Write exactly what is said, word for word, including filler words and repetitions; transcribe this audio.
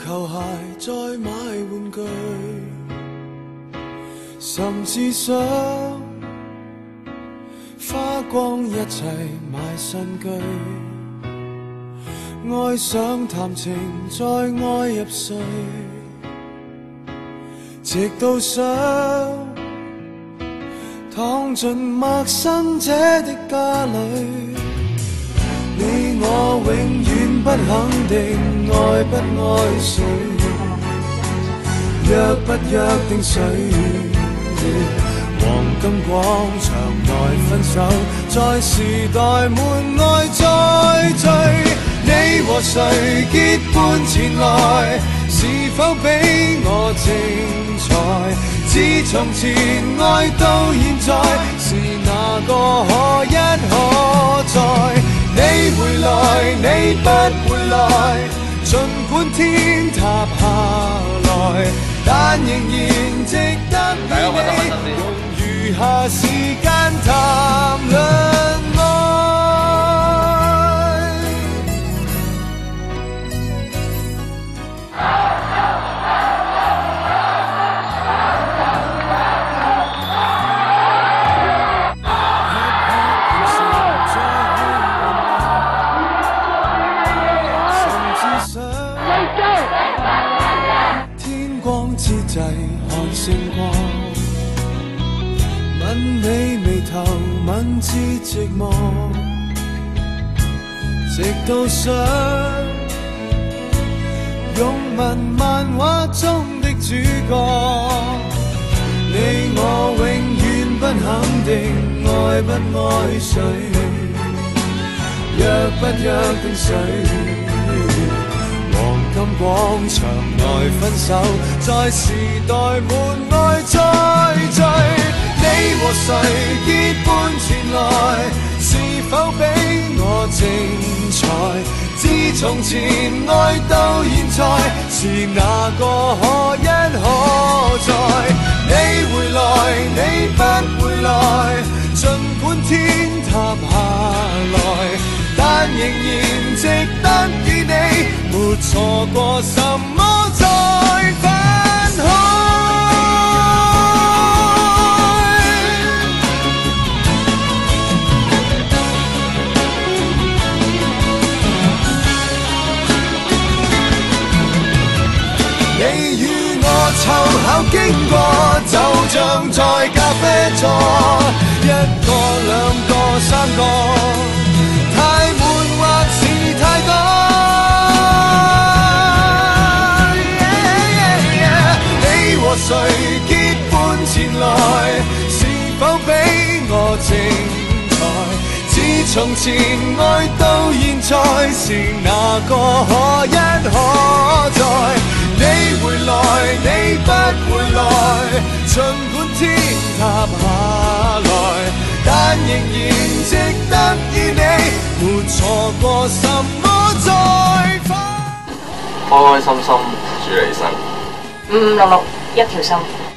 球鞋再買玩具，甚至想花光一切買新居，愛上談情再愛入睡，直到想躺進陌生者的家裏。你我永遠不肯定愛不愛誰，約不約定誰？黃金廣場內分手，在時代門外再聚。你和誰結伴前來，是否比我精彩？自從前愛到現在，是哪個可一可再？你回來，你不回來，儘管天塌下來，但仍然值得與你用餘下時間談論愛。天光之際看星光，吻你眉頭，吻至寂寞，直到想擁吻漫畫中的主角。你我永遠不肯定愛不愛誰，約不約定誰？黃金廣場內分手，在時代門外再聚。你和誰結伴前來，是否比我精彩？自從前愛到現在，是哪個可一可再？你回來，你不回來，儘管天塌下來，但仍然值得與你。沒錯過什麼再分開，你與我湊巧經過，就像在咖啡座，一個兩個三個，太悶或是太多。和誰結伴前來，是否比我精彩？自從前愛到現在，是哪個可一可再？你回來，你不回來，儘管天塌下來，但仍然值得與你，沒錯過什麼再分。 開開心心，主你生。 五五六六一條心。